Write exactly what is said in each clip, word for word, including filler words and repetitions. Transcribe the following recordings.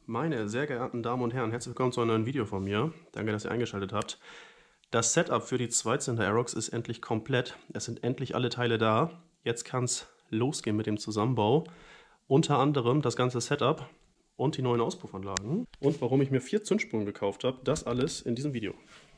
Meine sehr geehrten Damen und Herren, herzlich willkommen zu einem neuen Video von mir. Danke, dass ihr eingeschaltet habt. Das Setup für die Zweitzylinder Aerox ist endlich komplett. Es sind endlich alle Teile da. Jetzt kann es losgehen mit dem Zusammenbau. Unter anderem das ganze Setup und die neuen Auspuffanlagen. Und warum ich mir vier Zündspulen gekauft habe, das alles in diesem Video.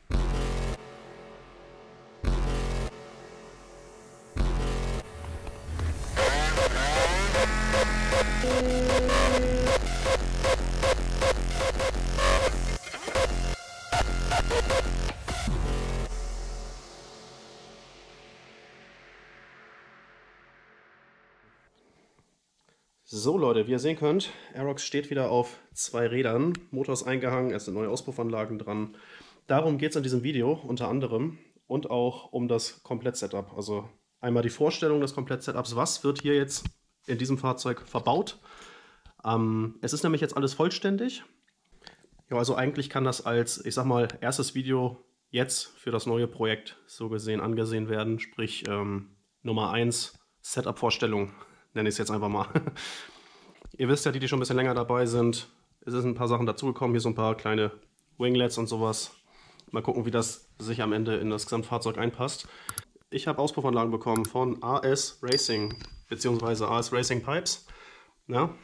So Leute, wie ihr sehen könnt, Aerox steht wieder auf zwei Rädern, Motor ist eingehangen, es sind neue Auspuffanlagen dran. Darum geht es in diesem Video unter anderem und auch um das Komplett-Setup. Also einmal die Vorstellung des Komplett-Setups, was wird hier jetzt in diesem Fahrzeug verbaut. Ähm, es ist nämlich jetzt alles vollständig. Ja, also eigentlich kann das als, ich sag mal, erstes Video jetzt für das neue Projekt so gesehen angesehen werden, sprich ähm, Nummer eins Setup-Vorstellung. Nenne ich es jetzt einfach mal. Ihr wisst ja, die, die schon ein bisschen länger dabei sind, es sind ein paar Sachen dazugekommen. Hier so ein paar kleine Winglets und sowas. Mal gucken, wie das sich am Ende in das Gesamtfahrzeug einpasst. Ich habe Auspuffanlagen bekommen von A S Racing, beziehungsweise A S Racing Pipes. Ja.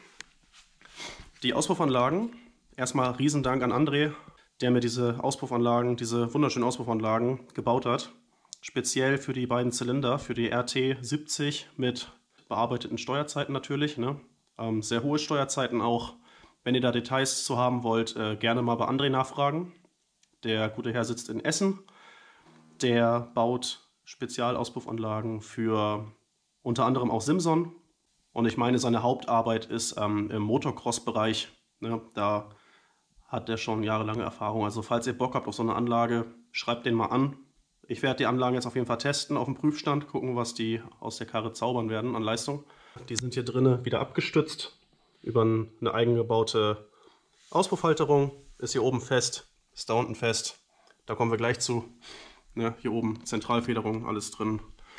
Die Auspuffanlagen, erstmal Riesendank an André, der mir diese Auspuffanlagen, diese wunderschönen Auspuffanlagen gebaut hat. Speziell für die beiden Zylinder, für die R T siebzig mit bearbeiteten Steuerzeiten natürlich, ne? Ähm, sehr hohe Steuerzeiten auch. Wenn ihr da Details zu haben wollt, äh, gerne mal bei André nachfragen. Der gute Herr sitzt in Essen. Der baut Spezialauspufanlagen für unter anderem auch Simson. Und ich meine, seine Hauptarbeit ist ähm, im Motocross-Bereich. Ne? Da hat er schon jahrelange Erfahrung. Also falls ihr Bock habt auf so eine Anlage, schreibt den mal an. Ich werde die Anlagen jetzt auf jeden Fall testen auf dem Prüfstand, gucken, was die aus der Karre zaubern werden an Leistung. Die sind hier drinnen wieder abgestützt über eine eigengebaute Auspuffhalterung. Ist hier oben fest, ist da unten fest. Da kommen wir gleich zu. Ja, hier oben Zentralfederung, alles drin.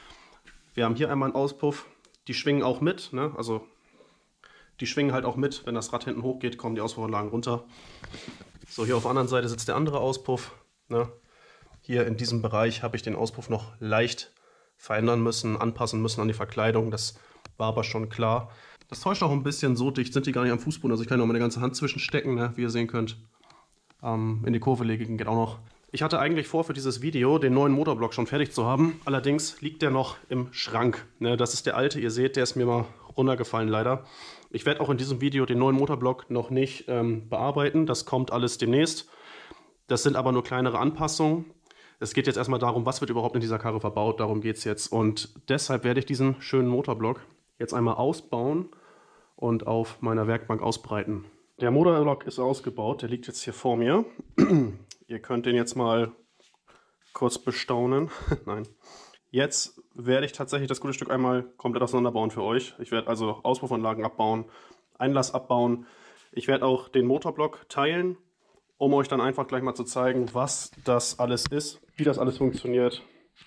Wir haben hier einmal einen Auspuff. Die schwingen auch mit, ne? Also die schwingen halt auch mit. Wenn das Rad hinten hochgeht, kommen die Auspuffanlagen runter. So, hier auf der anderen Seite sitzt der andere Auspuff, ne? Hier in diesem Bereich habe ich den Auspuff noch leicht verändern müssen, anpassen müssen an die Verkleidung. Das war aber schon klar. Das täuscht auch ein bisschen, so dicht sind die gar nicht am Fußboden. Also ich kann noch meine ganze Hand zwischenstecken, ne, wie ihr sehen könnt. Ähm, in die Kurve legen geht auch noch. Ich hatte eigentlich vor, für dieses Video den neuen Motorblock schon fertig zu haben. Allerdings liegt der noch im Schrank. Ne, das ist der alte, ihr seht, der ist mir mal runtergefallen leider. Ich werde auch in diesem Video den neuen Motorblock noch nicht ähm, bearbeiten. Das kommt alles demnächst. Das sind aber nur kleinere Anpassungen. Es geht jetzt erstmal darum, was wird überhaupt in dieser Karre verbaut, darum geht es jetzt. Und deshalb werde ich diesen schönen Motorblock jetzt einmal ausbauen und auf meiner Werkbank ausbreiten. Der Motorblock ist ausgebaut, der liegt jetzt hier vor mir. Ihr könnt den jetzt mal kurz bestaunen. Nein. Jetzt werde ich tatsächlich das gute Stück einmal komplett auseinanderbauen für euch. Ich werde also Auspuffanlagen abbauen, Einlass abbauen. Ich werde auch den Motorblock teilen, um euch dann einfach gleich mal zu zeigen, was das alles ist, wie das alles funktioniert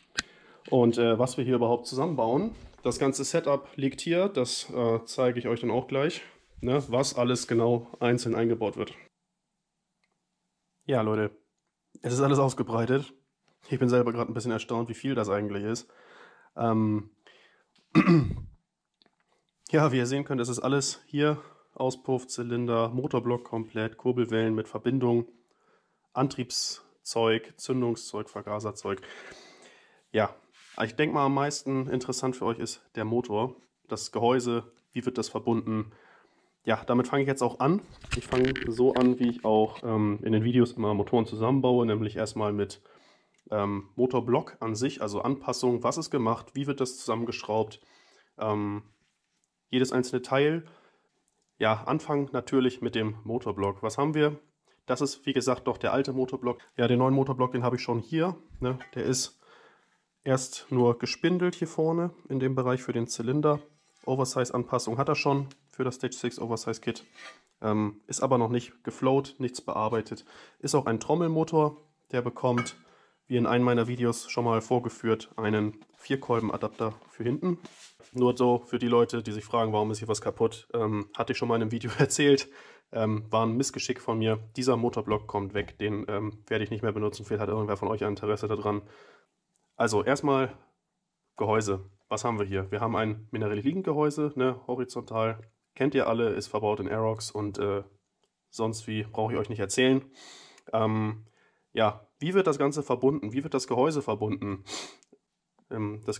und äh, was wir hier überhaupt zusammenbauen. Das ganze Setup liegt hier, das äh, zeige ich euch dann auch gleich, ne, was alles genau einzeln eingebaut wird. Ja Leute, es ist alles ausgebreitet. Ich bin selber gerade ein bisschen erstaunt, wie viel das eigentlich ist. Ähm ja, wie ihr sehen könnt, es ist alles hier. Auspuff, Zylinder, Motorblock komplett, Kurbelwellen mit Verbindung, Antriebszeug, Zündungszeug, Vergaserzeug. Ja, ich denke mal am meisten interessant für euch ist der Motor, das Gehäuse, wie wird das verbunden. Ja, damit fange ich jetzt auch an. Ich fange so an, wie ich auch ähm, in den Videos immer Motoren zusammenbaue, nämlich erstmal mit ähm, Motorblock an sich, also Anpassung, was ist gemacht, wie wird das zusammengeschraubt, ähm, jedes einzelne Teil. Ja, anfangen natürlich mit dem Motorblock. Was haben wir? Das ist, wie gesagt, doch der alte Motorblock. Ja, den neuen Motorblock, den habe ich schon hier. Ne? Der ist erst nur gespindelt hier vorne in dem Bereich für den Zylinder. Oversize-Anpassung hat er schon für das Stage sechs Oversize Kit. Ähm, ist aber noch nicht geflowt, nichts bearbeitet. Ist auch ein Trommelmotor, der bekommt wie in einem meiner Videos schon mal vorgeführt, einen Vierkolbenadapter für hinten. Nur so für die Leute, die sich fragen, warum ist hier was kaputt, ähm, hatte ich schon mal in einem Video erzählt. Ähm, war ein Missgeschick von mir. Dieser Motorblock kommt weg, den ähm, werde ich nicht mehr benutzen. Vielleicht hat irgendwer von euch ein Interesse daran. Also erstmal Gehäuse. Was haben wir hier? Wir haben ein Mineraliengehäuse, ne, horizontal. Kennt ihr alle, ist verbaut in Aerox und äh, sonst wie brauche ich euch nicht erzählen. Ähm, ja, wie wird das Ganze verbunden? Wie wird das Gehäuse verbunden? Ähm, das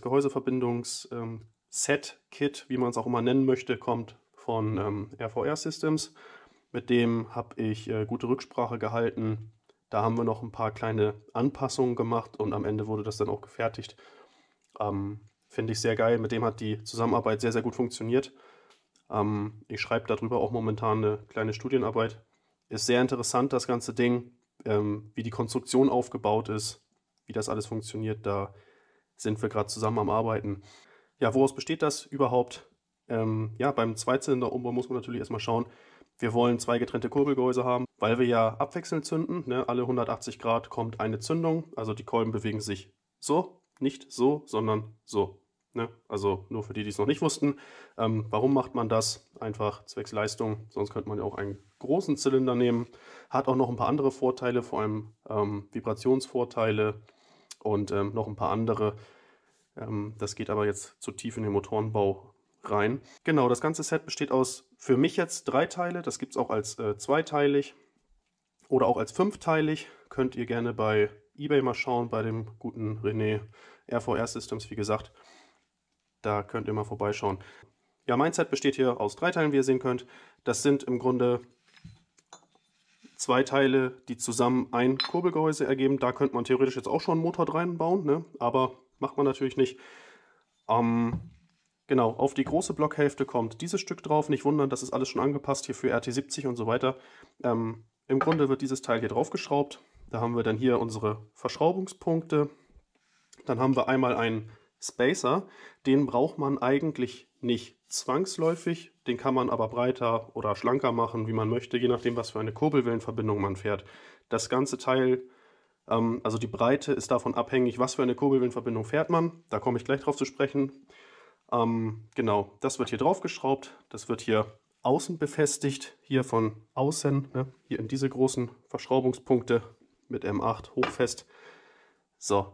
Gehäuseverbindungs-Set-Kit, wie man es auch immer nennen möchte, kommt von ähm, R V R Systems. Mit dem habe ich äh, gute Rücksprache gehalten. Da haben wir noch ein paar kleine Anpassungen gemacht und am Ende wurde das dann auch gefertigt. Ähm, Finde ich sehr geil. Mit dem hat die Zusammenarbeit sehr, sehr gut funktioniert. Ähm, ich schreibe darüber auch momentan eine kleine Studienarbeit. Ist sehr interessant, das ganze Ding, ähm, wie die Konstruktion aufgebaut ist, wie das alles funktioniert. Da sind wir gerade zusammen am Arbeiten. Ja, woraus besteht das überhaupt? Ähm, ja, beim Zweizylinderumbau muss man natürlich erstmal schauen, wir wollen zwei getrennte Kurbelgehäuse haben, weil wir ja abwechselnd zünden. Ne? Alle hundertachtzig Grad kommt eine Zündung, also die Kolben bewegen sich so, nicht so, sondern so. Ne? Also nur für die, die es noch nicht wussten. Ähm, warum macht man das? Einfach zwecks Leistung, sonst könnte man ja auch einen großen Zylinder nehmen. Hat auch noch ein paar andere Vorteile, vor allem ähm, Vibrationsvorteile und ähm, noch ein paar andere. Ähm, das geht aber jetzt zu tief in den Motorenbau rein. Genau, das ganze Set besteht aus für mich jetzt drei Teile. Das gibt es auch als äh, zweiteilig oder auch als fünfteilig. Könnt ihr gerne bei eBay mal schauen, bei dem guten René, R V R Systems, wie gesagt. Da könnt ihr mal vorbeischauen. Ja, mein Set besteht hier aus drei Teilen, wie ihr sehen könnt. Das sind im Grunde zwei Teile, die zusammen ein Kurbelgehäuse ergeben. Da könnte man theoretisch jetzt auch schon einen Motor reinbauen, ne? Aber macht man natürlich nicht. Ähm, Genau, auf die große Blockhälfte kommt dieses Stück drauf. Nicht wundern, das ist alles schon angepasst hier für R T siebzig und so weiter. Ähm, Im Grunde wird dieses Teil hier drauf geschraubt. Da haben wir dann hier unsere Verschraubungspunkte. Dann haben wir einmal einen Spacer. Den braucht man eigentlich nicht zwangsläufig. Den kann man aber breiter oder schlanker machen, wie man möchte, je nachdem, was für eine Kurbelwellenverbindung man fährt. Das ganze Teil, ähm, also die Breite, ist davon abhängig, was für eine Kurbelwellenverbindung fährt man. Da komme ich gleich drauf zu sprechen. Ähm, genau, das wird hier drauf geschraubt, das wird hier außen befestigt, hier von außen, ne, hier in diese großen Verschraubungspunkte mit M acht hochfest. So,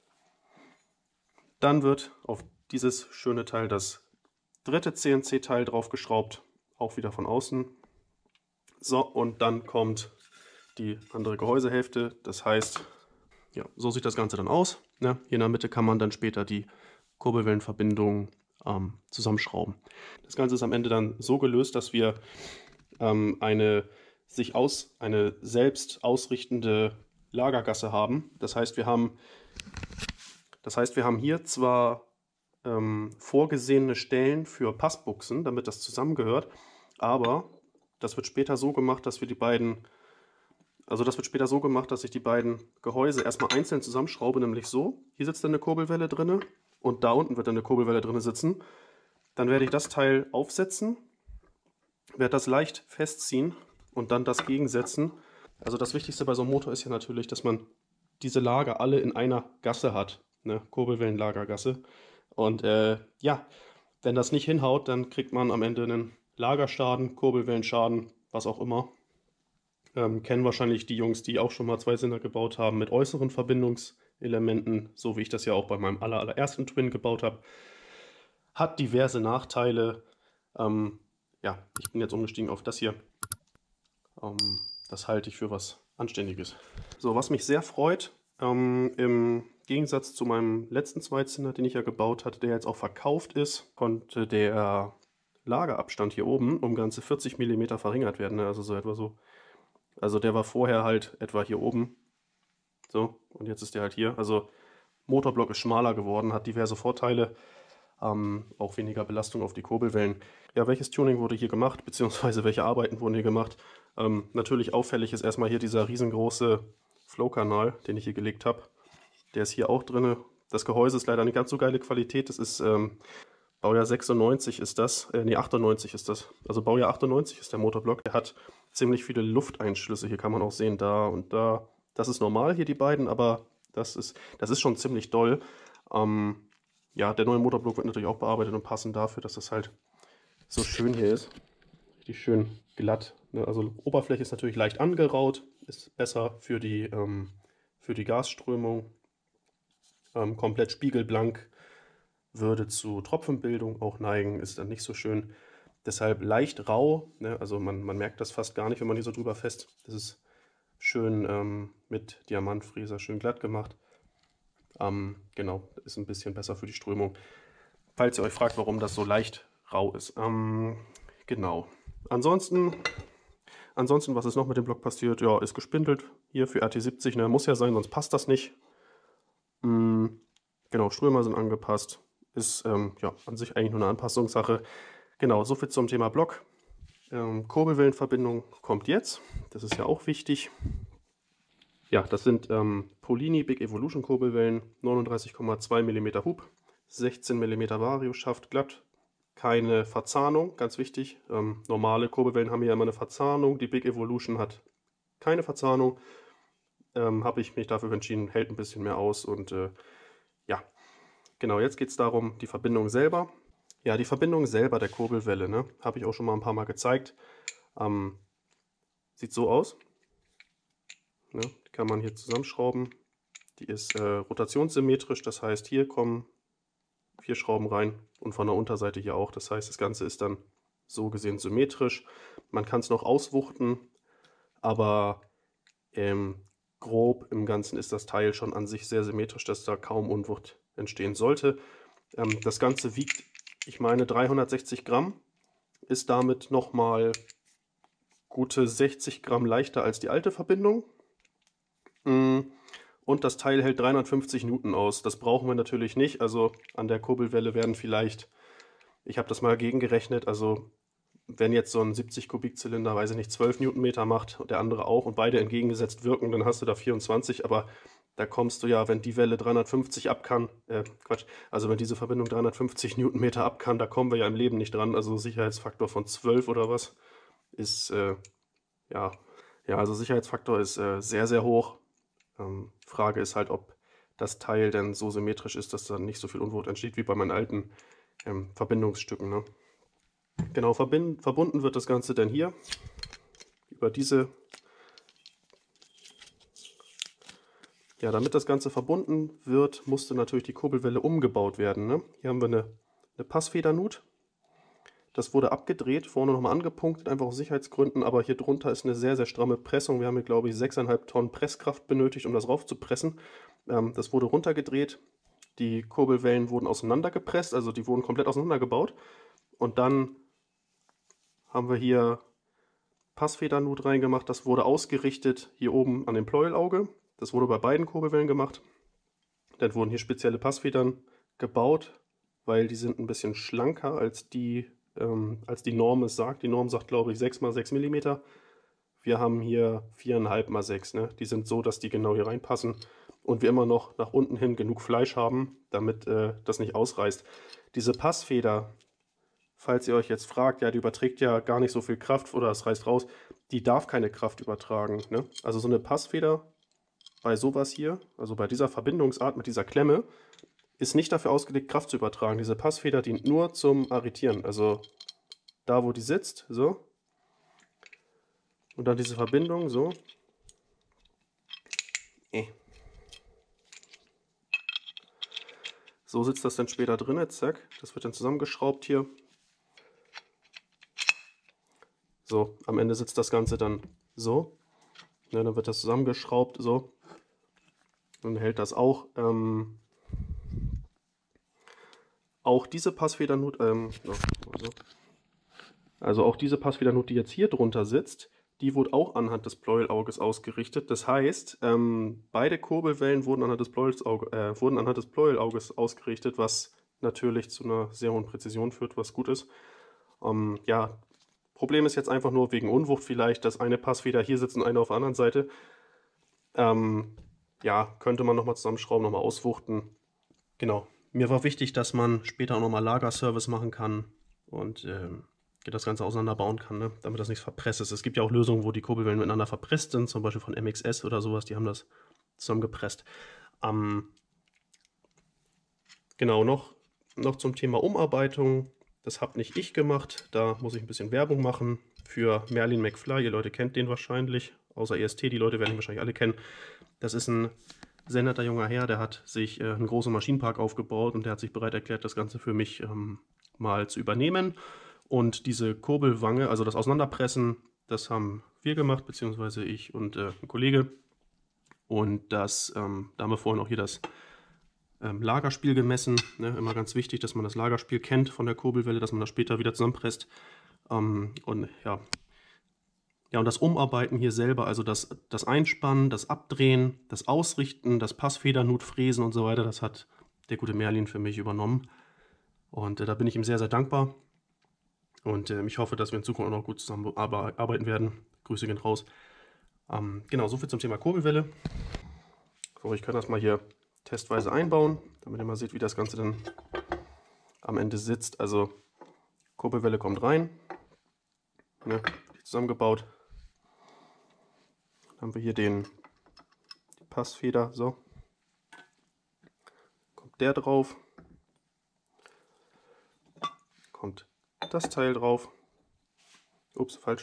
dann wird auf dieses schöne Teil das dritte C N C-Teil drauf geschraubt, auch wieder von außen. So, und dann kommt die andere Gehäusehälfte, das heißt, ja, so sieht das Ganze dann aus. Ne? Hier in der Mitte kann man dann später die Kurbelwellenverbindung ähm, zusammenschrauben. Das Ganze ist am Ende dann so gelöst, dass wir ähm, eine sich aus, eine selbst ausrichtende Lagergasse haben. Das heißt, wir haben, das heißt, wir haben hier zwar ähm, vorgesehene Stellen für Passbuchsen, damit das zusammengehört, aber das wird später so gemacht, dass wir die beiden, also das wird später so gemacht, dass ich die beiden Gehäuse erstmal einzeln zusammenschraube, nämlich so. Hier sitzt dann eine Kurbelwelle drin. Und da unten wird dann eine Kurbelwelle drin sitzen. Dann werde ich das Teil aufsetzen, werde das leicht festziehen und dann das gegensetzen. Also das Wichtigste bei so einem Motor ist ja natürlich, dass man diese Lager alle in einer Gasse hat, ne? Kurbelwellenlagergasse. Und äh, ja, wenn das nicht hinhaut, dann kriegt man am Ende einen Lagerschaden, Kurbelwellenschaden, was auch immer. Ähm, kennen wahrscheinlich die Jungs, die auch schon mal Zweizylinder gebaut haben mit äußeren Verbindungselementen, so wie ich das ja auch bei meinem aller, allerersten Twin gebaut habe. Hat diverse Nachteile. Ähm, ja, ich bin jetzt umgestiegen auf das hier. Ähm, das halte ich für was Anständiges. So, was mich sehr freut, ähm, im Gegensatz zu meinem letzten Zweizylinder, den ich ja gebaut hatte, der jetzt auch verkauft ist, konnte der Lagerabstand hier oben um ganze vierzig Millimeter verringert werden. Also so etwa so. Also der war vorher halt etwa hier oben. So, und jetzt ist der halt hier. Also Motorblock ist schmaler geworden, hat diverse Vorteile. Ähm, auch weniger Belastung auf die Kurbelwellen. Ja, welches Tuning wurde hier gemacht, beziehungsweise welche Arbeiten wurden hier gemacht? Ähm, natürlich auffällig ist erstmal hier dieser riesengroße Flow-Kanal, den ich hier gelegt habe. Der ist hier auch drin. Das Gehäuse ist leider nicht ganz so geile Qualität. Das ist ähm, Baujahr sechsundneunzig ist das, äh, nee, achtundneunzig ist das. Also Baujahr achtundneunzig ist der Motorblock. Der hat ziemlich viele Lufteinschlüsse. Hier kann man auch sehen, da und da. Das ist normal hier, die beiden, aber Das ist, das ist schon ziemlich doll. Ähm, ja, der neue Motorblock wird natürlich auch bearbeitet und passend dafür, dass das halt so schön hier ist. Richtig schön glatt. Ne? Also Oberfläche ist natürlich leicht angeraut, ist besser für die, ähm, für die Gasströmung. Ähm, komplett spiegelblank würde zu Tropfenbildung auch neigen, ist dann nicht so schön. Deshalb leicht rau, ne? Also man, man merkt das fast gar nicht, wenn man hier so drüber fest. Das ist schön ähm, mit Diamantfräser schön glatt gemacht. Ähm, genau, ist ein bisschen besser für die Strömung. Falls ihr euch fragt, warum das so leicht rau ist. Ähm, genau. Ansonsten, ansonsten, was ist noch mit dem Block passiert? Ja, ist gespindelt hier für R T siebzig. Ne? Muss ja sein, sonst passt das nicht. Mhm. Genau, Strömer sind angepasst. Ist ähm, ja an sich eigentlich nur eine Anpassungssache. Genau, soviel zum Thema Block. Ähm, Kurbelwellenverbindung kommt jetzt. Das ist ja auch wichtig. Ja, das sind ähm, Polini Big Evolution Kurbelwellen, neununddreißig Komma zwei Millimeter Hub, sechzehn Millimeter Varioschaft, glatt, keine Verzahnung, ganz wichtig. Ähm, normale Kurbelwellen haben ja immer eine Verzahnung, die Big Evolution hat keine Verzahnung. Ähm, habe ich mich dafür entschieden, hält ein bisschen mehr aus und äh, ja, genau, jetzt geht es darum, die Verbindung selber. Ja, die Verbindung selber der Kurbelwelle, ne, habe ich auch schon mal ein paar Mal gezeigt. Ähm, sieht so aus. Ne, die kann man hier zusammenschrauben. Die ist äh, rotationssymmetrisch, das heißt, hier kommen vier Schrauben rein und von der Unterseite hier auch. Das heißt, das Ganze ist dann so gesehen symmetrisch. Man kann es noch auswuchten, aber ähm, grob im Ganzen ist das Teil schon an sich sehr symmetrisch, dass da kaum Unwucht entstehen sollte. Ähm, das Ganze wiegt, ich meine, dreihundertsechzig Gramm, ist damit nochmal gute sechzig Gramm leichter als die alte Verbindung. Und das Teil hält dreihundertfünfzig Newton aus. Das brauchen wir natürlich nicht. Also an der Kurbelwelle werden vielleicht, ich habe das mal gegengerechnet, also wenn jetzt so ein siebzig Kubikzylinder, weiß ich nicht, zwölf Newtonmeter macht und der andere auch und beide entgegengesetzt wirken, dann hast du da vierundzwanzig, aber da kommst du ja, wenn die Welle dreihundertfünfzig ab kann, äh, Quatsch, also wenn diese Verbindung dreihundertfünfzig Newtonmeter ab kann, da kommen wir ja im Leben nicht dran. Also Sicherheitsfaktor von zwölf oder was ist, äh, ja, ja, also Sicherheitsfaktor ist äh, sehr, sehr hoch. Ähm, Frage ist halt, ob das Teil denn so symmetrisch ist, dass da nicht so viel Unwucht entsteht wie bei meinen alten ähm, Verbindungsstücken. Ne? Genau, verbind, verbunden wird das Ganze dann hier über diese. Ja, damit das Ganze verbunden wird, musste natürlich die Kurbelwelle umgebaut werden. Ne? Hier haben wir eine, eine Passfedernut. Das wurde abgedreht, vorne nochmal angepunktet, einfach aus Sicherheitsgründen, aber hier drunter ist eine sehr, sehr stramme Pressung. Wir haben hier, glaube ich, sechs Komma fünf Tonnen Presskraft benötigt, um das raufzupressen. Ähm, das wurde runtergedreht, die Kurbelwellen wurden auseinandergepresst, also die wurden komplett auseinandergebaut. Und dann haben wir hier Passfedernut reingemacht, das wurde ausgerichtet hier oben an dem Pleuelauge. Das wurde bei beiden Kurbelwellen gemacht. Dann wurden hier spezielle Passfedern gebaut, weil die sind ein bisschen schlanker als die Ähm, als die Norm es sagt. Die Norm sagt, glaube ich, sechs mal sechs Millimeter. Wir haben hier vier Komma fünf mal sechs. Ne? Die sind so, dass die genau hier reinpassen und wir immer noch nach unten hin genug Fleisch haben, damit äh, das nicht ausreißt. Diese Passfeder, falls ihr euch jetzt fragt, ja, die überträgt ja gar nicht so viel Kraft oder es reißt raus, die darf keine Kraft übertragen. Ne? Also so eine Passfeder bei sowas hier, also bei dieser Verbindungsart mit dieser Klemme, ist nicht dafür ausgelegt, Kraft zu übertragen. Diese Passfeder dient nur zum Arretieren. Also da, wo die sitzt, so. Und dann diese Verbindung, so. So sitzt das dann später drin, zack. Das wird dann zusammengeschraubt hier. So, am Ende sitzt das Ganze dann so. Ja, dann wird das zusammengeschraubt, so. Dann hält das auch. Ähm, auch diese Passfedernut, ähm, also, also auch diese Passfedernut, die jetzt hier drunter sitzt, die wurde auch anhand des Pleuelauges ausgerichtet. Das heißt, ähm, beide Kurbelwellen wurden anhand des, Pleuelauge, äh, wurden anhand des Pleuelauges ausgerichtet, was natürlich zu einer sehr hohen Präzision führt, was gut ist. Ähm, ja, Problem ist jetzt einfach nur wegen Unwucht vielleicht, dass eine Passfeder hier sitzt und eine auf der anderen Seite. Ähm, ja, könnte man nochmal zusammenschrauben, nochmal auswuchten. Genau. Mir war wichtig, dass man später auch nochmal Lagerservice machen kann und ähm, das Ganze auseinanderbauen kann, ne? Damit das nicht verpresst ist. Es gibt ja auch Lösungen, wo die Kurbelwellen miteinander verpresst sind, zum Beispiel von M X S oder sowas, die haben das zusammengepresst. Ähm, genau, noch, noch zum Thema Umarbeitung. Das habe nicht ich gemacht, da muss ich ein bisschen Werbung machen für Merlin McFly. Ihr Leute kennt den wahrscheinlich, außer E S T, die Leute werden ihn wahrscheinlich alle kennen. Das ist ein sehr netter junger Herr, der hat sich äh, einen großen Maschinenpark aufgebaut und der hat sich bereit erklärt, das Ganze für mich ähm, mal zu übernehmen. Und diese Kurbelwange, also das Auseinanderpressen, das haben wir gemacht, beziehungsweise ich und äh, ein Kollege. Und das, ähm, da haben wir vorhin auch hier das ähm, Lagerspiel gemessen. Ne? Immer ganz wichtig, dass man das Lagerspiel kennt von der Kurbelwelle, dass man das später wieder zusammenpresst. Ähm, und ja. Ja, und das Umarbeiten hier selber, also das, das Einspannen, das Abdrehen, das Ausrichten, das Passfedernutfräsen und so weiter, das hat der gute Merlin für mich übernommen. Und äh, da bin ich ihm sehr, sehr dankbar. Und äh, ich hoffe, dass wir in Zukunft auch noch gut zusammenarbeiten werden. Grüße gehen raus. Ähm, genau, soviel zum Thema Kurbelwelle. So, ich kann das mal hier testweise einbauen, damit ihr mal seht, wie das Ganze dann am Ende sitzt. Also Kurbelwelle kommt rein, ne, zusammengebaut. Dann haben wir hier den die Passfeder, so. Kommt der drauf. Kommt das Teil drauf. Ups, falsch.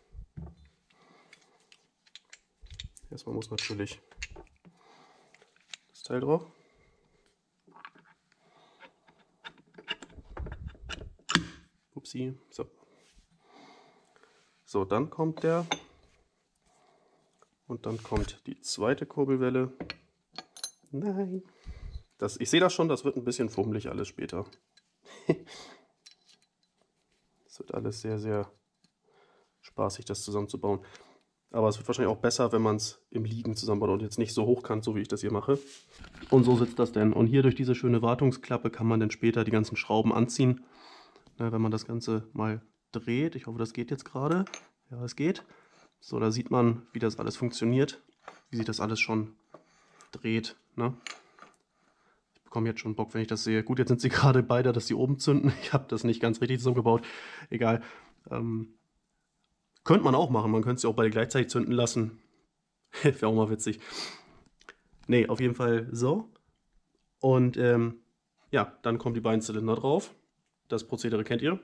Erstmal muss natürlich das Teil drauf. Upsi. So. So, dann kommt der. Und dann kommt die zweite Kurbelwelle. Nein. Das, ich sehe das schon, das wird ein bisschen fummelig alles später. Es wird alles sehr, sehr spaßig, das zusammenzubauen. Aber es wird wahrscheinlich auch besser, wenn man es im Liegen zusammenbaut und jetzt nicht so hochkant, so wie ich das hier mache. Und so sitzt das denn. Und hier durch diese schöne Wartungsklappe kann man dann später die ganzen Schrauben anziehen. Na, wenn man das Ganze mal dreht. Ich hoffe, das geht jetzt gerade. Ja, es geht. So, da sieht man, wie das alles funktioniert. Wie sich das alles schon dreht. Ne? Ich bekomme jetzt schon Bock, wenn ich das sehe. Gut, jetzt sind sie gerade beide, dass sie oben zünden. Ich habe das nicht ganz richtig zusammengebaut. Egal. Ähm, könnte man auch machen. Man könnte sie auch beide gleichzeitig zünden lassen. Wäre auch mal witzig. Ne, auf jeden Fall so. Und ähm, ja, dann kommen die beiden Zylinder drauf. Das Prozedere kennt ihr.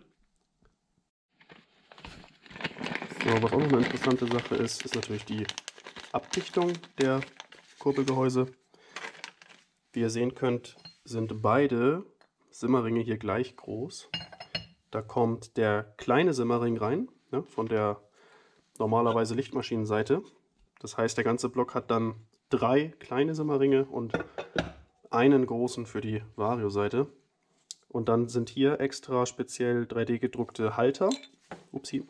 So, was auch noch eine interessante Sache ist, ist natürlich die Abdichtung der Kurbelgehäuse. Wie ihr sehen könnt, sind beide Simmerringe hier gleich groß. Da kommt der kleine Simmerring rein, ne, von der normalerweise Lichtmaschinenseite. Das heißt, der ganze Block hat dann drei kleine Simmerringe und einen großen für die Vario-Seite. Und dann sind hier extra speziell drei D gedruckte Halter. Upsi.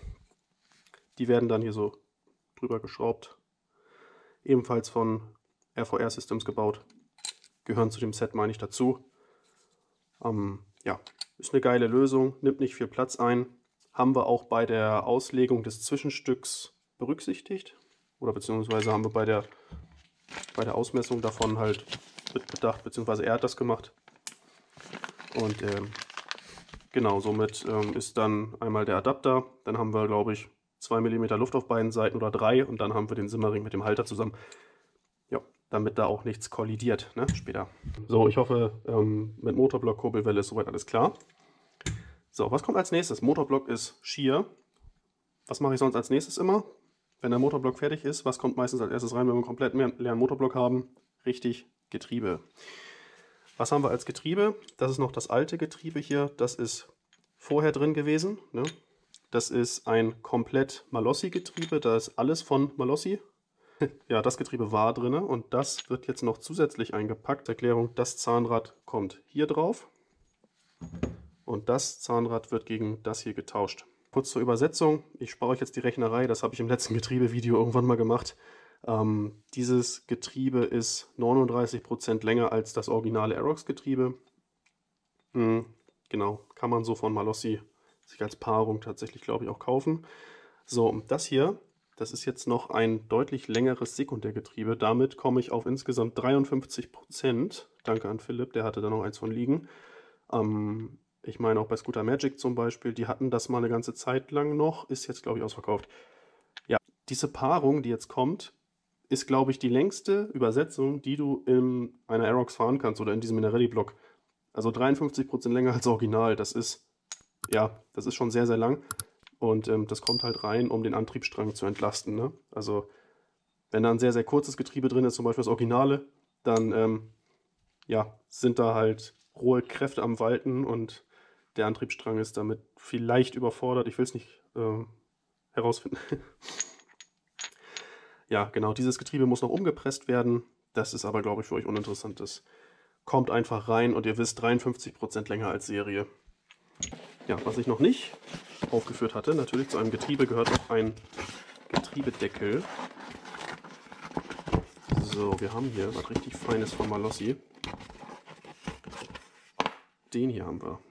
Die werden dann hier so drüber geschraubt. Ebenfalls von R V R Systems gebaut. Gehören zu dem Set, meine ich, dazu. Ähm, ja, ist eine geile Lösung, nimmt nicht viel Platz ein. Haben wir auch bei der Auslegung des Zwischenstücks berücksichtigt. Oder beziehungsweise haben wir bei der, bei der Ausmessung davon halt mit bedacht, beziehungsweise er hat das gemacht. Und ähm, genau, somit ähm, ist dann einmal der Adapter. Dann haben wir, glaube ich, zwei Millimeter Luft auf beiden Seiten oder drei. Und dann haben wir den Simmerring mit dem Halter zusammen. Ja, damit da auch nichts kollidiert, ne, später. So, ich hoffe, ähm, mit Motorblock, Kurbelwelle ist soweit alles klar. So, was kommt als nächstes? Motorblock ist schier. Was mache ich sonst als nächstes immer? Wenn der Motorblock fertig ist, was kommt meistens als erstes rein, wenn wir einen komplett leeren Motorblock haben? Richtig, Getriebe. Was haben wir als Getriebe? Das ist noch das alte Getriebe hier. Das ist vorher drin gewesen. Ne? Das ist ein komplett Malossi-Getriebe. Da ist alles von Malossi. Ja, das Getriebe war drin und das wird jetzt noch zusätzlich eingepackt. Erklärung, das Zahnrad kommt hier drauf und das Zahnrad wird gegen das hier getauscht. Kurz zur Übersetzung, ich spare euch jetzt die Rechnerei, das habe ich im letzten Getriebevideo irgendwann mal gemacht. Ähm, dieses Getriebe ist neununddreißig Prozent länger als das originale Aerox Getriebe. Hm, genau, kann man so von Malossi sich als Paarung tatsächlich, glaube ich, auch kaufen. So, und das hier, das ist jetzt noch ein deutlich längeres Sekundärgetriebe. Damit komme ich auf insgesamt dreiundfünfzig Prozent. Danke an Philipp, der hatte da noch eins von liegen. Ähm, ich meine auch bei Scooter Magic zum Beispiel, die hatten das mal eine ganze Zeit lang noch, ist jetzt glaube ich ausverkauft. Ja, diese Paarung, die jetzt kommt, ist, glaube ich, die längste Übersetzung, die du in einer Aerox fahren kannst oder in diesem Minarelli-Block. Also dreiundfünfzig Prozent länger als Original. Das ist, ja, das ist schon sehr, sehr lang. Und ähm, das kommt halt rein, um den Antriebsstrang zu entlasten. Ne? Also wenn da ein sehr, sehr kurzes Getriebe drin ist, zum Beispiel das Originale, dann ähm, ja, sind da halt rohe Kräfte am Walten und der Antriebsstrang ist damit vielleicht überfordert. Ich will es nicht äh, herausfinden. Ja, genau, dieses Getriebe muss noch umgepresst werden. Das ist aber, glaube ich, für euch uninteressant. Das kommt einfach rein und ihr wisst, dreiundfünfzig Prozent länger als Serie. Ja, was ich noch nicht aufgeführt hatte, natürlich zu einem Getriebe gehört auch ein Getriebedeckel. So, wir haben hier was richtig Feines von Malossi. Den hier haben wir.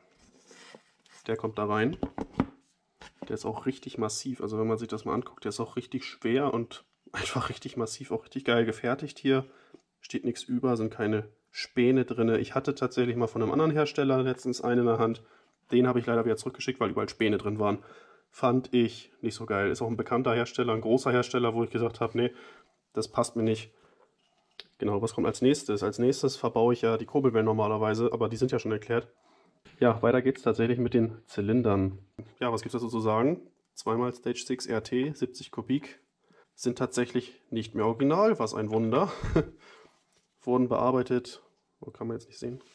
Der kommt da rein. Der ist auch richtig massiv. Also wenn man sich das mal anguckt, der ist auch richtig schwer und einfach richtig massiv, auch richtig geil gefertigt hier. Steht nichts über, sind keine Späne drin. Ich hatte tatsächlich mal von einem anderen Hersteller letztens einen in der Hand. Den habe ich leider wieder zurückgeschickt, weil überall Späne drin waren. Fand ich nicht so geil. Ist auch ein bekannter Hersteller, ein großer Hersteller, wo ich gesagt habe, nee, das passt mir nicht. Genau, was kommt als nächstes? Als nächstes verbaue ich ja die Kurbelwellen normalerweise, aber die sind ja schon erklärt. Ja, weiter geht's tatsächlich mit den Zylindern. Ja, was gibt es dazu zu sagen? Zweimal Stage sechs R T, siebzig Kubik, sind tatsächlich nicht mehr original, was ein Wunder. Wurden bearbeitet, wo kann man jetzt nicht sehen.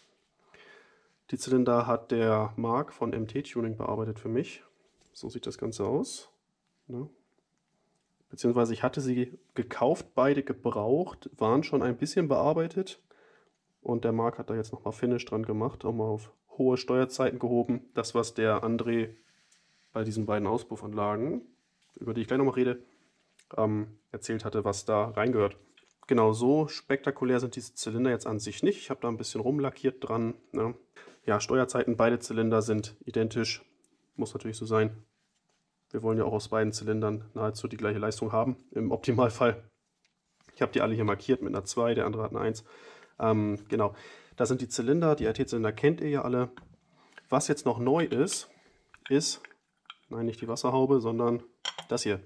Die Zylinder hat der Marc von M T Tuning bearbeitet für mich. So sieht das Ganze aus. Ne? Beziehungsweise ich hatte sie gekauft, beide gebraucht, waren schon ein bisschen bearbeitet. Und der Marc hat da jetzt nochmal Finish dran gemacht, auch mal auf hohe Steuerzeiten gehoben. Das, was der André bei diesen beiden Auspuffanlagen, über die ich gleich nochmal rede, ähm, erzählt hatte, was da reingehört. Genau, so spektakulär sind diese Zylinder jetzt an sich nicht. Ich habe da ein bisschen rumlackiert dran. Ne? Ja, Steuerzeiten, beide Zylinder sind identisch. Muss natürlich so sein. Wir wollen ja auch aus beiden Zylindern nahezu die gleiche Leistung haben, im Optimalfall. Ich habe die alle hier markiert mit einer zwei, der andere hat eine eins. Ähm, genau, das sind die Zylinder, die R T-Zylinder kennt ihr ja alle. Was jetzt noch neu ist, ist, nein, nicht die Wasserhaube, sondern das hier.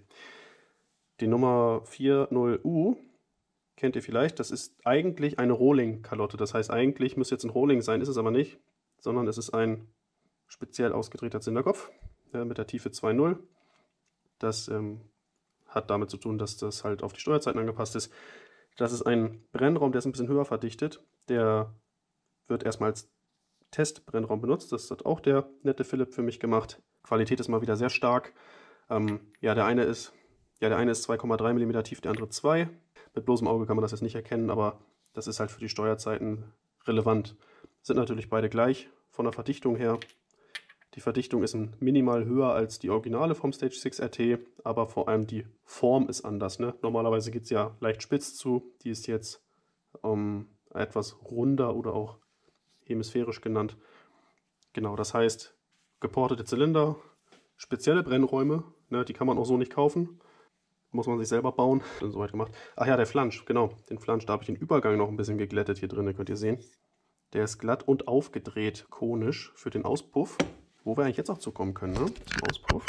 Die Nummer vierzig U kennt ihr vielleicht, das ist eigentlich eine Rohling-Kalotte. Das heißt, eigentlich müsste jetzt ein Rohling sein, ist es aber nicht, sondern es ist ein speziell ausgedrehter Zylinderkopf ja, mit der Tiefe zwei Komma null. Das ähm, hat damit zu tun, dass das halt auf die Steuerzeiten angepasst ist. Das ist ein Brennraum, der ist ein bisschen höher verdichtet. Der wird erstmal als Testbrennraum benutzt. Das hat auch der nette Philipp für mich gemacht. Qualität ist mal wieder sehr stark. Ähm, ja, der eine ist, ja, der eine ist zwei Komma drei Millimeter tief, der andere zwei. Mit bloßem Auge kann man das jetzt nicht erkennen, aber das ist halt für die Steuerzeiten relevant. Sind natürlich beide gleich von der Verdichtung her. Die Verdichtung ist minimal höher als die Originale vom Stage sechs R T, aber vor allem die Form ist anders. Ne? Normalerweise geht es ja leicht spitz zu, die ist jetzt ähm, etwas runder oder auch hemisphärisch genannt. Genau, das heißt, geportete Zylinder, spezielle Brennräume, ne, die kann man auch so nicht kaufen. Muss man sich selber bauen. Dann soweit gemacht. Ach ja, der Flansch, genau. Den Flansch, da habe ich den Übergang noch ein bisschen geglättet hier drin, könnt ihr sehen. Der ist glatt und aufgedreht, konisch für den Auspuff. Wo wir eigentlich jetzt auch zukommen können, ne? Zum Auspuff.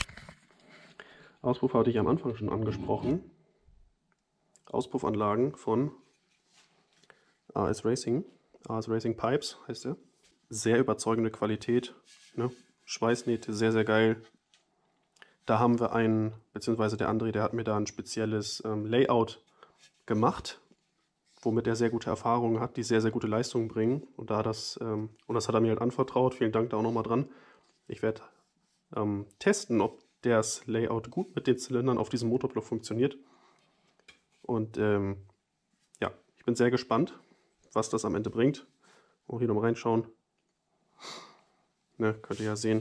Auspuff hatte ich am Anfang schon angesprochen. Auspuffanlagen von A S Racing. A S Racing Pipes heißt der. Sehr überzeugende Qualität. Ne? Schweißnähte, sehr, sehr geil. Da haben wir einen, beziehungsweise der André, der hat mir da ein spezielles ähm, Layout gemacht, womit er sehr gute Erfahrungen hat, die sehr, sehr gute Leistungen bringen. Und da das, ähm, und das hat er mir halt anvertraut. Vielen Dank da auch nochmal dran. Ich werde ähm, testen, ob das Layout gut mit den Zylindern auf diesem Motorblock funktioniert. Und ähm, ja, ich bin sehr gespannt, was das am Ende bringt. Auch hier nochmal reinschauen. Ne, könnt ihr ja sehen.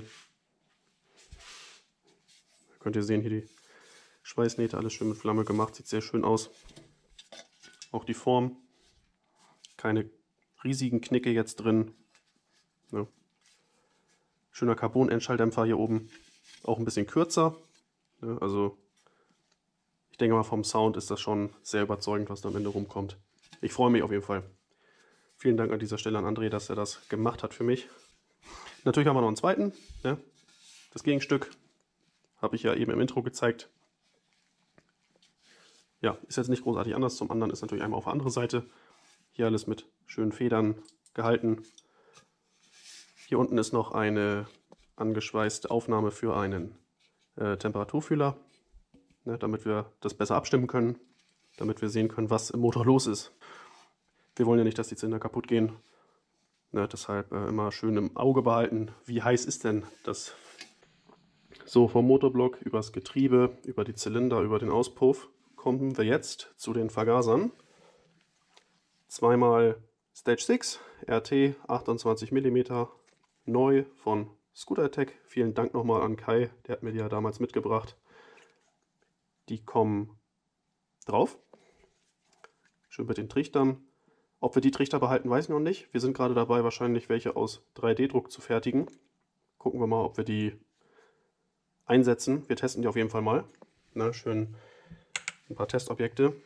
Könnt ihr sehen, hier die Schweißnähte, alles schön mit Flamme gemacht. Sieht sehr schön aus. Auch die Form. Keine riesigen Knicke jetzt drin. Ne. Schöner Carbon-Endschalldämpfer hier oben. Auch ein bisschen kürzer. Ne, also ich denke mal, vom Sound ist das schon sehr überzeugend, was da am Ende rumkommt. Ich freue mich auf jeden Fall. Vielen Dank an dieser Stelle an André, dass er das gemacht hat für mich. Natürlich haben wir noch einen zweiten. Ne? Das Gegenstück habe ich ja eben im Intro gezeigt. ja, ist jetzt nicht großartig anders. Zum anderen ist natürlich einmal auf der anderen Seite hier alles mit schönen Federn gehalten. Hier unten ist noch eine angeschweißte Aufnahme für einen äh, Temperaturfühler, ne, damit wir das besser abstimmen können, damit wir sehen können, was im Motor los ist. Wir wollen ja nicht, dass die Zylinder kaputt gehen. Ne, deshalb äh, immer schön im Auge behalten, wie heiß ist denn das. So, vom Motorblock übers Getriebe, über die Zylinder, über den Auspuff kommen wir jetzt zu den Vergasern. Zweimal Stage sechs, R T, achtundzwanzig Millimeter, neu von Scooter-Attack. Vielen Dank nochmal an Kai, der hat mir die ja damals mitgebracht. Die kommen drauf. Schön mit den Trichtern. Ob wir die Trichter behalten, weiß ich noch nicht. Wir sind gerade dabei, wahrscheinlich welche aus drei D Druck zu fertigen. Gucken wir mal, ob wir die einsetzen. Wir testen die auf jeden Fall mal. Na, schön ein paar Testobjekte.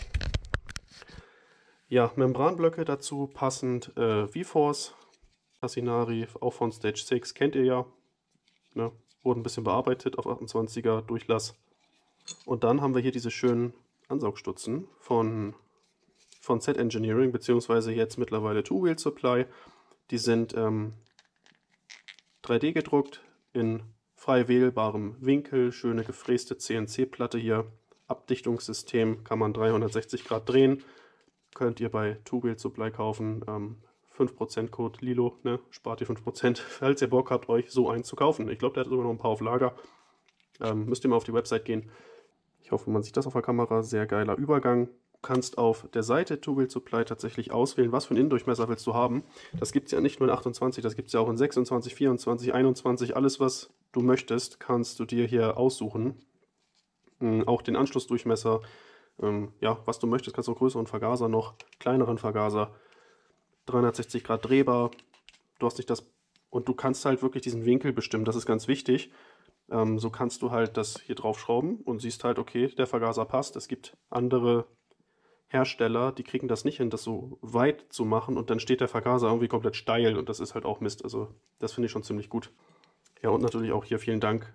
Ja, Membranblöcke dazu passend äh, V-Force, Tassinari, auch von Stage sechs, kennt ihr ja. Ne? Wurden ein bisschen bearbeitet auf achtundzwanziger Durchlass. Und dann haben wir hier diese schönen Ansaugstutzen von, von Z Engineering, beziehungsweise jetzt mittlerweile Two Wheel Supply. Die sind ähm, drei D gedruckt in frei wählbarem Winkel, schöne gefräste C N C-Platte hier. Abdichtungssystem kann man dreihundertsechzig Grad drehen. Könnt ihr bei Two Wheel Supply kaufen. Ähm, fünf Prozent Code Lilo, ne? Spart ihr fünf Prozent, falls ihr Bock habt, euch so einen zu kaufen. Ich glaube, der hat sogar noch ein paar auf Lager. Ähm, müsst ihr mal auf die Website gehen. Ich hoffe, man sieht das auf der Kamera. Sehr geiler Übergang. Du kannst auf der Seite Two Wheel Supply tatsächlich auswählen, was für einen Innendurchmesser willst du haben. Das gibt es ja nicht nur in achtundzwanzig, das gibt es ja auch in sechsundzwanzig, vierundzwanzig, einundzwanzig. Alles, was du möchtest, kannst du dir hier aussuchen. Ähm, auch den Anschlussdurchmesser. Ähm, ja, was du möchtest, kannst du auch größeren Vergaser noch, kleineren Vergaser. dreihundertsechzig Grad drehbar. Du hast nicht das... Und du kannst halt wirklich diesen Winkel bestimmen, das ist ganz wichtig. Ähm, so kannst du halt das hier drauf schrauben und siehst halt, okay, der Vergaser passt. Es gibt andere Hersteller, die kriegen das nicht hin, das so weit zu machen und dann steht der Vergaser irgendwie komplett steil und das ist halt auch Mist. Also das finde ich schon ziemlich gut. Ja, und natürlich auch hier vielen Dank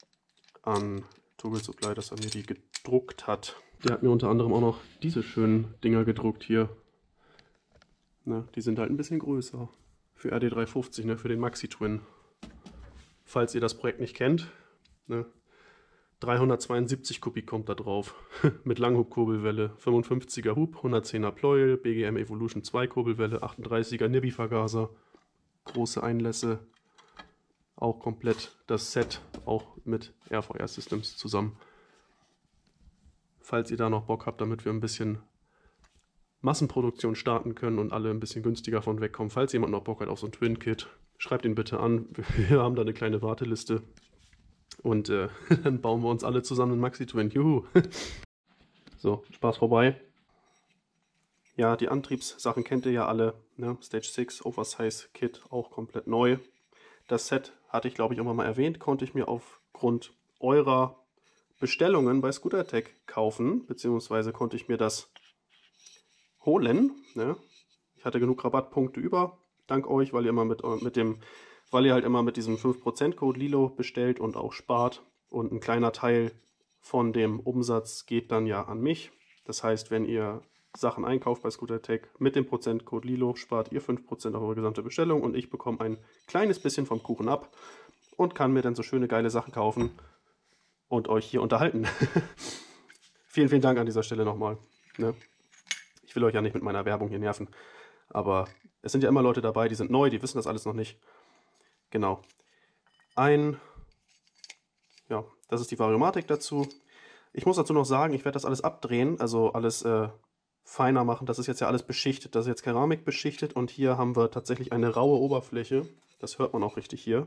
an Two Wheel Supply, dass er mir die gedruckt hat. Der hat mir unter anderem auch noch diese schönen Dinger gedruckt hier. Ne, die sind halt ein bisschen größer. Für R D dreihundertfünfzig, ne, für den Maxi Twin. Falls ihr das Projekt nicht kennt, ne, dreihundertzweiundsiebzig Kubik kommt da drauf. Mit Langhub-Kurbelwelle, fünfundfünfziger Hub, hundertzehner Pleuel, B G M Evolution zwei Kurbelwelle, achtunddreißiger Nibby-Vergaser, große Einlässe. Auch komplett das Set, auch mit R V R Systems zusammen. Falls ihr da noch Bock habt, damit wir ein bisschen Massenproduktion starten können und alle ein bisschen günstiger von wegkommen. Falls jemand noch Bock hat auf so ein Twin-Kit, schreibt ihn bitte an. Wir haben da eine kleine Warteliste. Und äh, dann bauen wir uns alle zusammen einen Maxi-Twin. Juhu! So, Spaß vorbei. Ja, die Antriebssachen kennt ihr ja alle. Ne? Stage sechs, Oversize Kit, auch komplett neu. Das Set hatte ich, glaube ich, immer mal erwähnt, konnte ich mir aufgrund eurer Bestellungen bei Scooter-Attack kaufen, beziehungsweise konnte ich mir das holen. Ne? Ich hatte genug Rabattpunkte über, dank euch, weil ihr immer mit, mit dem, weil ihr halt immer mit diesem fünf Prozent Code Lilo bestellt und auch spart. Und ein kleiner Teil von dem Umsatz geht dann ja an mich. Das heißt, wenn ihr Sachen einkauft bei Scooter-Attack mit dem Prozentcode Lilo, spart ihr fünf Prozent auf eure gesamte Bestellung und ich bekomme ein kleines bisschen vom Kuchen ab und kann mir dann so schöne geile Sachen kaufen und euch hier unterhalten. Vielen, vielen Dank an dieser Stelle nochmal. Ne? Ich will euch ja nicht mit meiner Werbung hier nerven, aber es sind ja immer Leute dabei, die sind neu, die wissen das alles noch nicht. Genau. Ein, ja, das ist die Variomatik dazu. Ich muss dazu noch sagen, ich werde das alles abdrehen, also alles äh, feiner machen. Das ist jetzt ja alles beschichtet, das ist jetzt Keramik beschichtet und hier haben wir tatsächlich eine raue Oberfläche. Das hört man auch richtig hier.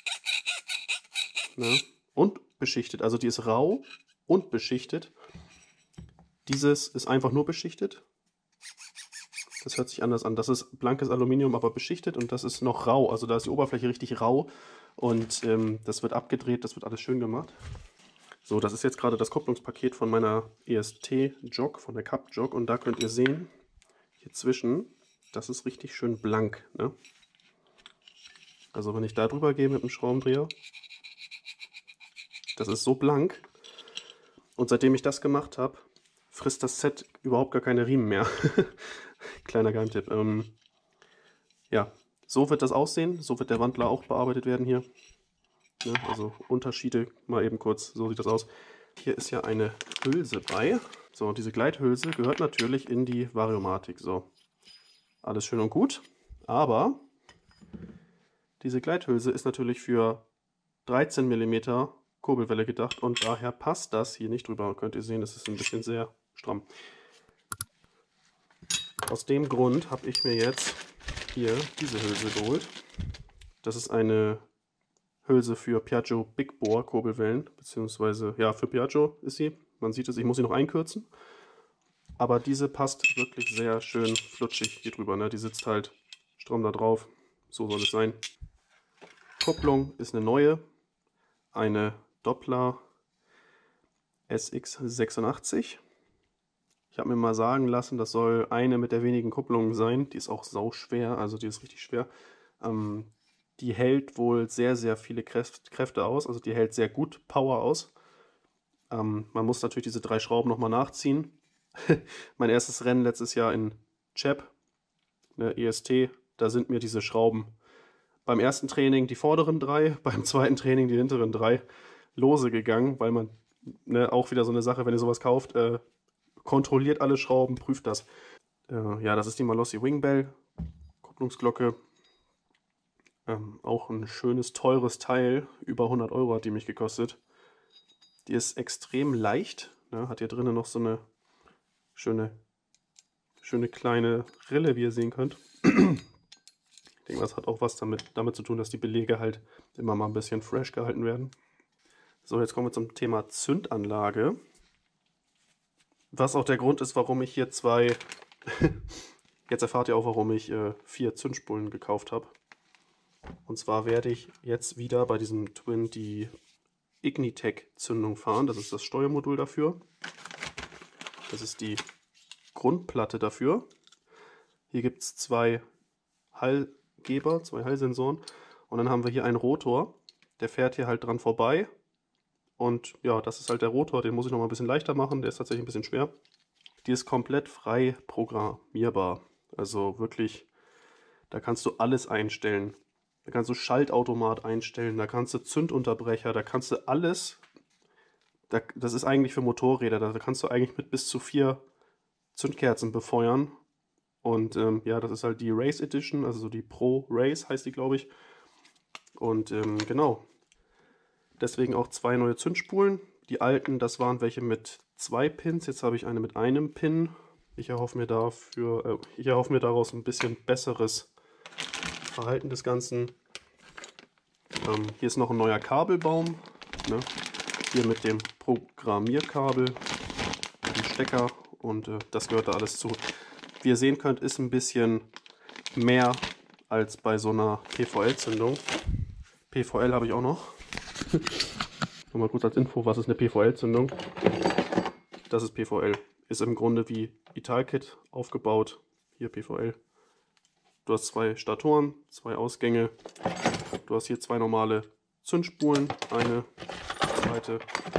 Ne? Und beschichtet, also die ist rau und beschichtet. Dieses ist einfach nur beschichtet. Das hört sich anders an. Das ist blankes Aluminium, aber beschichtet und das ist noch rau. Also da ist die Oberfläche richtig rau und ähm, das wird abgedreht, das wird alles schön gemacht. So, das ist jetzt gerade das Kupplungspaket von meiner E S T-Jog, von der Cup-Jog. Und da könnt ihr sehen, hier zwischen, das ist richtig schön blank. Ne? Also wenn ich da drüber gehe mit dem Schraubendreher, das ist so blank. Und seitdem ich das gemacht habe, frisst das Set überhaupt gar keine Riemen mehr. Kleiner Geheimtipp. Ähm, ja, so wird das aussehen. So wird der Wandler auch bearbeitet werden hier. Ja, also Unterschiede mal eben kurz. So sieht das aus. Hier ist ja eine Hülse bei. So, diese Gleithülse gehört natürlich in die Variomatik. So, alles schön und gut. Aber diese Gleithülse ist natürlich für dreizehn Millimeter Kurbelwelle gedacht und daher passt das hier nicht drüber. Könnt ihr sehen, es ist ein bisschen sehr stramm. Aus dem Grund habe ich mir jetzt hier diese Hülse geholt. Das ist eine Hülse für Piaggio Big Bore Kurbelwellen, beziehungsweise, ja, für Piaggio ist sie. Man sieht es, ich muss sie noch einkürzen. Aber diese passt wirklich sehr schön flutschig hier drüber, ne? Die sitzt halt stramm da drauf. So soll es sein. Kupplung ist eine neue. Eine Doppler S X sechsundachtzig. Ich habe mir mal sagen lassen, das soll eine mit der wenigen Kupplungen sein. Die ist auch sau schwer, also die ist richtig schwer. Ähm, die hält wohl sehr, sehr viele Kräfte aus, also die hält sehr gut Power aus. Ähm, man muss natürlich diese drei Schrauben nochmal nachziehen. Mein erstes Rennen letztes Jahr in Chap, ne, E S T, da sind mir diese Schrauben beim ersten Training die vorderen drei, beim zweiten Training die hinteren drei lose gegangen, weil man, ne, auch wieder so eine Sache, wenn ihr sowas kauft, äh, kontrolliert alle Schrauben, prüft das. Äh, ja, das ist die Malossi Wingbell Kupplungsglocke. Ähm, auch ein schönes, teures Teil. Über hundert Euro hat die mich gekostet. Die ist extrem leicht. Ne? Hat hier drinnen noch so eine schöne, schöne kleine Rille, wie ihr sehen könnt. Ich denke, das hat auch was damit, damit zu tun, dass die Belege halt immer mal ein bisschen fresh gehalten werden. So, jetzt kommen wir zum Thema Zündanlage. Was auch der Grund ist, warum ich hier zwei... Jetzt erfahrt ihr auch, warum ich äh, vier Zündspulen gekauft habe. Und zwar werde ich jetzt wieder bei diesem Twin die Ignitec-Zündung fahren. Das ist das Steuermodul dafür. Das ist die Grundplatte dafür. Hier gibt es zwei Hallgeber, zwei Hallsensoren. Und dann haben wir hier einen Rotor. Der fährt hier halt dran vorbei. Und ja, das ist halt der Rotor. Den muss ich noch mal ein bisschen leichter machen. Der ist tatsächlich ein bisschen schwer. Die ist komplett frei programmierbar. Also wirklich, da kannst du alles einstellen. Da kannst du Schaltautomat einstellen, da kannst du Zündunterbrecher, da kannst du alles. Da, das ist eigentlich für Motorräder, da kannst du eigentlich mit bis zu vier Zündkerzen befeuern. Und ähm, ja, das ist halt die Race Edition, also die Pro Race heißt die, glaube ich. Und ähm, genau, deswegen auch zwei neue Zündspulen. Die alten, das waren welche mit zwei Pins, jetzt habe ich eine mit einem Pin. Ich erhoffe mir dafür, äh, ich erhoffe mir daraus ein bisschen besseres Verhalten des Ganzen. Ähm, hier ist noch ein neuer Kabelbaum. Ne? Hier mit dem Programmierkabel, dem Stecker und äh, das gehört da alles zu. Wie ihr sehen könnt, ist ein bisschen mehr als bei so einer P V L-Zündung. P V L habe ich auch noch. Nochmal kurz als Info, was ist eine P V L-Zündung? Das ist P V L. Ist im Grunde wie Italkit aufgebaut. Hier P V L. Du hast zwei Statoren, zwei Ausgänge. Du hast hier zwei normale Zündspulen. Eine, zweite.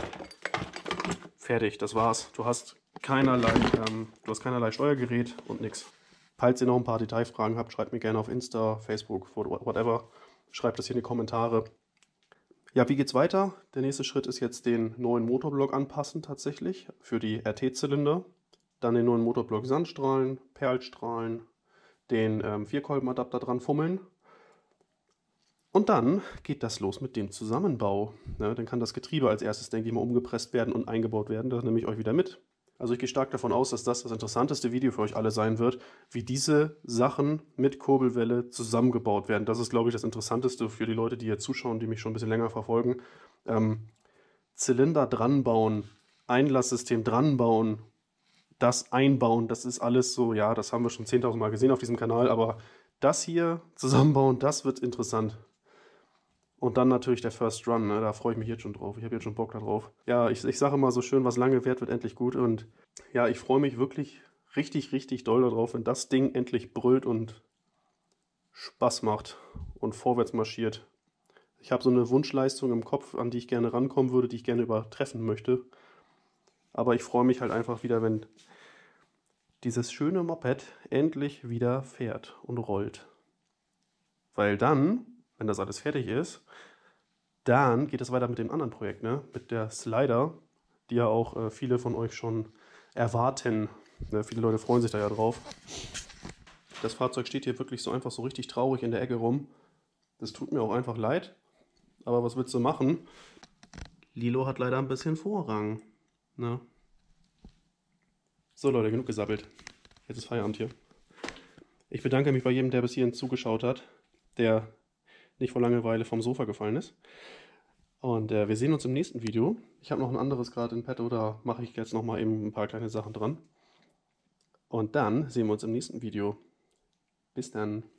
Fertig, das war's. Du hast keinerlei, ähm, du hast keinerlei Steuergerät und nichts. Falls ihr noch ein paar Detailfragen habt, schreibt mir gerne auf Insta, Facebook, whatever. Schreibt das hier in die Kommentare. Ja, wie geht's weiter? Der nächste Schritt ist jetzt den neuen Motorblock anpassen tatsächlich für die R T-Zylinder. Dann den neuen Motorblock Sandstrahlen, Perlstrahlen, den ähm, Vierkolbenadapter dran fummeln. Und dann geht das los mit dem Zusammenbau. Ja, dann kann das Getriebe als erstes, denke ich mal, umgepresst werden und eingebaut werden. Das nehme ich euch wieder mit. Also ich gehe stark davon aus, dass das das interessanteste Video für euch alle sein wird, wie diese Sachen mit Kurbelwelle zusammengebaut werden. Das ist, glaube ich, das Interessanteste für die Leute, die hier zuschauen, die mich schon ein bisschen länger verfolgen. Ähm, Zylinder dranbauen, Einlasssystem dranbauen, das einbauen, das ist alles so, ja, das haben wir schon zehntausend Mal gesehen auf diesem Kanal, aber das hier zusammenbauen, das wird interessant. Und dann natürlich der First Run, ne? Da freue ich mich jetzt schon drauf. Ich habe jetzt schon Bock darauf. Ja, ich, ich sage immer so schön, was lange währt, wird endlich gut. Und ja, ich freue mich wirklich richtig, richtig doll darauf, wenn das Ding endlich brüllt und Spaß macht und vorwärts marschiert. Ich habe so eine Wunschleistung im Kopf, an die ich gerne rankommen würde, die ich gerne übertreffen möchte. Aber ich freue mich halt einfach wieder, wenn dieses schöne Moped endlich wieder fährt und rollt. Weil dann, wenn das alles fertig ist, dann geht es weiter mit dem anderen Projekt, ne? Mit der Slider, die ja auch äh, viele von euch schon erwarten. Ne? Viele Leute freuen sich da ja drauf. Das Fahrzeug steht hier wirklich so einfach so richtig traurig in der Ecke rum. Das tut mir auch einfach leid. Aber was willst du machen? Lilo hat leider ein bisschen Vorrang. Ne? So Leute, genug gesabbelt. Jetzt ist Feierabend hier. Ich bedanke mich bei jedem, der bis hierhin zugeschaut hat, der nicht vor Langeweile vom Sofa gefallen ist. Und äh, wir sehen uns im nächsten Video. Ich habe noch ein anderes gerade in petto, da mache ich jetzt nochmal eben ein paar kleine Sachen dran. Und dann sehen wir uns im nächsten Video. Bis dann.